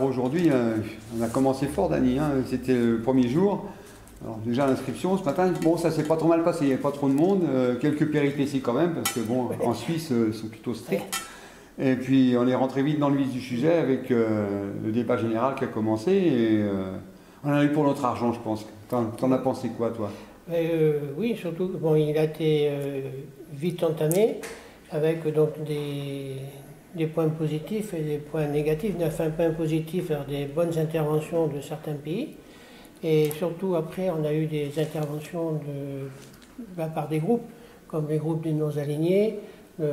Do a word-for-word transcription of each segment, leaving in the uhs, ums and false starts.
aujourd'hui, euh, on a commencé fort, Dany, hein, c'était le premier jour. Alors déjà l'inscription ce matin, bon ça s'est pas trop mal passé, il n'y avait pas trop de monde, euh, quelques péripéties quand même, parce que bon, en Suisse euh, ils sont plutôt stricts. Et puis on est rentré vite dans le vif du sujet avec euh, le débat général qui a commencé et euh, on en a eu pour notre argent, je pense. T'en, t'en as pensé quoi, toi? euh, Oui, surtout que bon, il a été euh, vite entamé avec donc des, des points positifs et des points négatifs. Enfin, points positifs, alors des bonnes interventions de certains pays. Et surtout, après, on a eu des interventions de, bah, par des groupes, comme les groupes des non-alignés, le,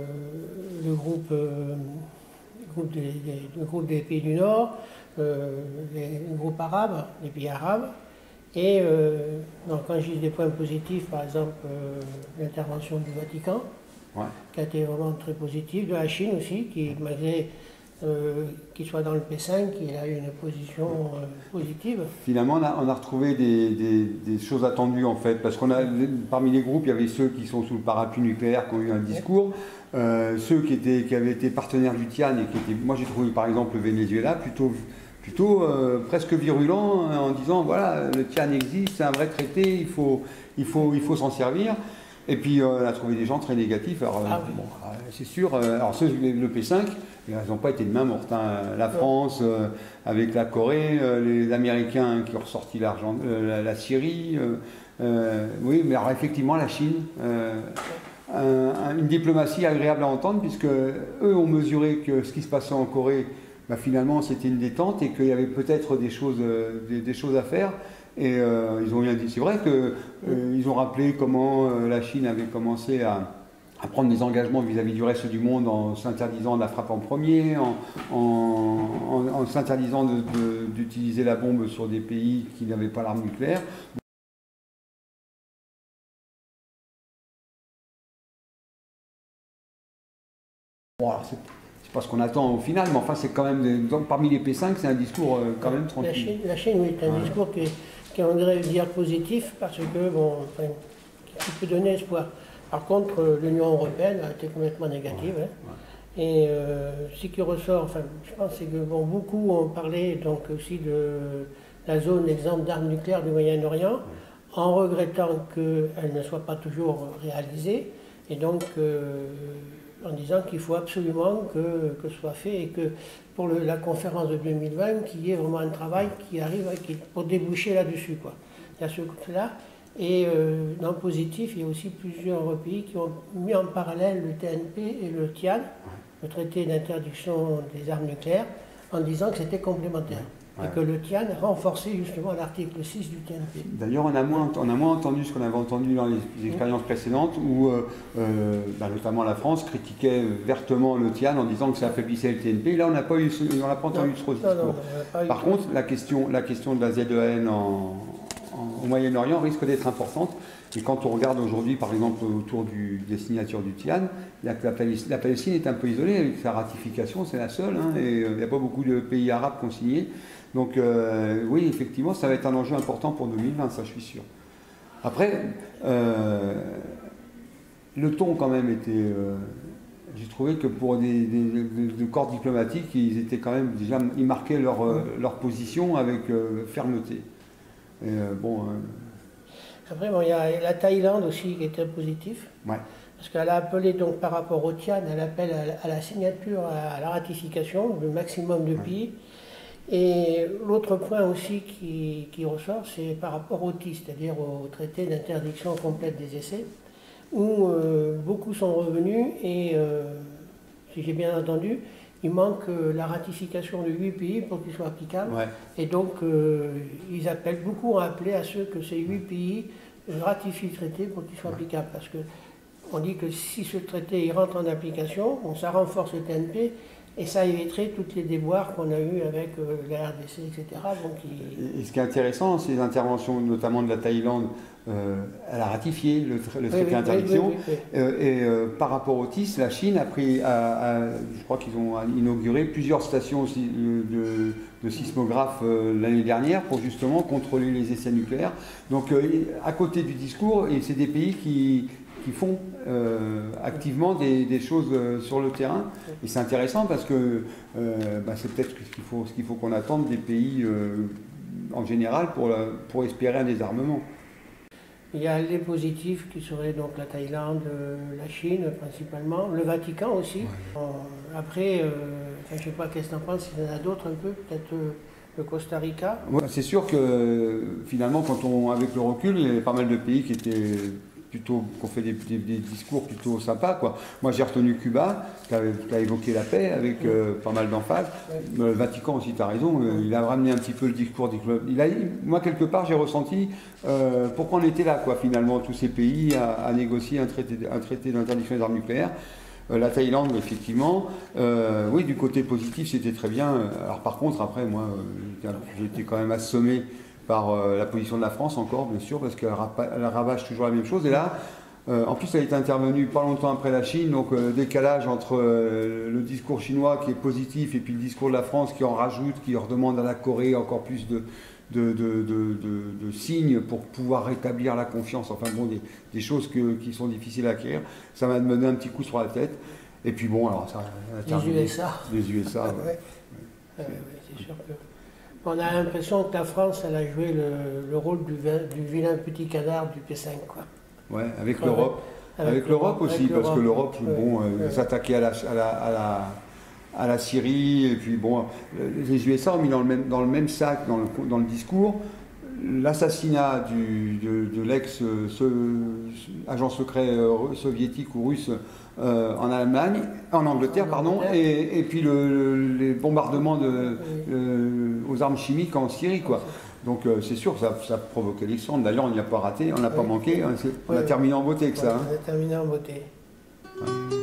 le, groupe, euh, le, groupe des, des, le groupe des pays du Nord, euh, les, le groupe arabe, les pays arabes. Et euh, donc, quand je dis des points positifs, par exemple, euh, l'intervention du Vatican, ouais. qui a été vraiment très positive, de la Chine aussi, qui, malgré Euh, qu'il soit dans le P cinq, il a eu une position euh, positive. Finalement, on a, on a retrouvé des, des, des choses attendues en fait, parce qu'on a parmi les groupes, il y avait ceux qui sont sous le parapluie nucléaire, qui ont eu un discours, euh, ceux qui, étaient, qui avaient été partenaires du Tian et qui étaient, moi j'ai trouvé par exemple le Venezuela plutôt, plutôt euh, presque virulent en disant voilà le Tian existe, c'est un vrai traité, il faut, il faut, il faut s'en servir. Et puis euh, on a trouvé des gens très négatifs. Alors, ah, oui. bon, euh, c'est sûr. Euh, alors ceux le P cinq, ils n'ont pas été de main morte. Hein. La France euh, avec la Corée, euh, les Américains qui ont ressorti l'argent, euh, la, la Syrie. Euh, euh, oui, mais alors effectivement la Chine, euh, un, une diplomatie agréable à entendre puisque eux ont mesuré que ce qui se passait en Corée, bah, finalement c'était une détente et qu'il y avait peut-être des choses, euh, des, des choses à faire. Et euh, ils ont rien dit. C'est vrai qu'ils euh, ont rappelé comment euh, la Chine avait commencé à, à prendre des engagements vis-à-vis du reste du monde en s'interdisant de la frappe en premier, en, en, en, en s'interdisant d'utiliser la bombe sur des pays qui n'avaient pas l'arme nucléaire. Bon, alors c'est pas ce qu'on attend au final, mais enfin c'est quand même, des, donc, parmi les P cinq, c'est un discours euh, quand même tranquille. La Chine, la Chine oui, c'est un ouais. discours qui, qui on dirait dire positif, parce que, bon, enfin, qui peut donner espoir. Par contre, l'Union européenne a été complètement négative. Ouais, hein. ouais. Et euh, ce qui ressort, enfin, je pense c'est que bon, beaucoup ont parlé donc aussi de la zone, exemple d'armes nucléaires du Moyen-Orient, ouais. en regrettant qu'elle ne soit pas toujours réalisée. Et donc, euh, en disant qu'il faut absolument que, que ce soit fait et que pour le, la conférence de deux mille vingt, qu'il y ait vraiment un travail qui arrive qui, pour déboucher là-dessus. Il y a ce côté-là. Et euh, dans le positif, il y a aussi plusieurs pays qui ont mis en parallèle le T N P et le Tian, le traité d'interdiction des armes nucléaires, en disant que c'était complémentaire. Ouais. Et que le Tian renforçait justement l'article six du T N P. D'ailleurs, on, a moins, on a moins entendu ce qu'on avait entendu dans les, les expériences précédentes, où euh, euh, bah, notamment la France critiquait vertement le Tian en disant que ça affaiblissait le T N P. Là, on n'a pas, eu, on n'a pas entendu ce discours. Par contre, la question, la question de la Z E N en, en, au Moyen-Orient risque d'être importante. Et quand on regarde aujourd'hui, par exemple, autour du, des signatures du Tian, il y a que la, Palestine, la Palestine est un peu isolée avec sa ratification, c'est la seule, hein, et il n'y a pas beaucoup de pays arabes qui ont signé. Donc euh, oui, effectivement, ça va être un enjeu important pour deux mille vingt, ça je suis sûr. Après, euh, le ton quand même était... Euh, j'ai trouvé que pour des, des, des, des corps diplomatiques, ils étaient quand même déjà... Ils marquaient leur, euh, leur position avec euh, fermeté. Et euh, bon... Euh, Après, bon, il y a la Thaïlande aussi qui était positive. Ouais. Parce qu'elle a appelé, donc, par rapport au Tian, elle appelle à la, à la signature, à la ratification, le maximum de pays. Ouais. Et l'autre point aussi qui, qui ressort, c'est par rapport au T I, c'est-à-dire au traité d'interdiction complète des essais, où euh, beaucoup sont revenus et, euh, si j'ai bien entendu, il manque euh, la ratification de huit pays pour qu'il soit applicable. Ouais. Et donc, euh, ils appellent, beaucoup ont appelé à ceux que ces huit pays ratifient le traité pour qu'il soit ouais. applicable. Parce que on dit que si ce traité il rentre en application, bon, ça renforce le T N P et ça éviterait toutes les déboires qu'on a eues avec euh, la R D C, et cetera. Donc, il... Et ce qui est intéressant, c'est les interventions notamment de la Thaïlande. Euh, elle a ratifié le, tra le traité oui, d'interdiction oui, oui, oui, oui. euh, et euh, par rapport au T I S, la Chine a pris, a, a, je crois qu'ils ont inauguré plusieurs stations aussi de, de sismographes euh, l'année dernière pour justement contrôler les essais nucléaires. Donc euh, à côté du discours, et c'est des pays qui qui font euh, activement des, des choses euh, sur le terrain. Et c'est intéressant parce que euh, bah, c'est peut-être ce qu'il faut, ce qu'il faut qu'on attende des pays euh, en général pour, la, pour espérer un désarmement. Il y a les positifs qui seraient donc la Thaïlande, la Chine principalement, le Vatican aussi. Ouais. Après, euh, enfin, je ne sais pas qu'est-ce que tu en penses, il y en a d'autres un peu, peut-être euh, le Costa Rica. Ouais, c'est sûr que finalement, quand on, avec le recul, il y avait pas mal de pays qui étaient plutôt, qui ont fait des, des, des discours plutôt sympas, quoi. Moi, j'ai retenu Cuba, qui a, qui a évoqué la paix avec euh, pas mal d'emphase. Ouais. Le Vatican aussi, tu as raison, euh, il a ramené un petit peu le discours. Il a, moi, quelque part, j'ai ressenti euh, pourquoi on était là, quoi, finalement, tous ces pays à, à négocier un traité, un traité d'interdiction des armes nucléaires. Euh, la Thaïlande, effectivement, euh, oui, du côté positif, c'était très bien. Alors, par contre, après, moi, euh, j'ai été quand même assommé par euh, la position de la France encore, bien sûr, parce qu'elle ravage toujours la même chose. Et là, euh, en plus, elle est intervenue pas longtemps après la Chine, donc euh, décalage entre euh, le discours chinois qui est positif et puis le discours de la France qui en rajoute, qui redemande à la Corée encore plus de, de, de, de, de, de signes pour pouvoir rétablir la confiance. Enfin bon, des, des choses que, qui sont difficiles à acquérir. Ça m'a donné un petit coup sur la tête. Et puis bon, alors ça a terminé. Les U S A. Les U S A, ouais. ouais. Ouais. Euh, ouais, c'est sûr que... On a l'impression que la France, elle a joué le, le rôle du, du vilain petit canard du P cinq, quoi. Ouais, avec ouais, l'Europe. Avec, avec l'Europe aussi, avec parce que l'Europe, ouais, bon, euh, ouais. s'attaquait à la, à, la, à, la, à la Syrie, et puis bon, les U S A ont mis dans le même, dans le même sac, dans le, dans le discours, l'assassinat de, de l'ex-agent secret soviétique ou russe euh, en Allemagne, en Angleterre, en pardon, Angleterre. Et, et puis le, le, les bombardements de, oui. euh, aux armes chimiques en Syrie, quoi. Donc euh, c'est sûr, ça, ça a provoqué les cendres. D'ailleurs, on n'y a pas raté, on n'a oui. pas manqué, on a oui. terminé en beauté avec ça. On a terminé en beauté. Ouais.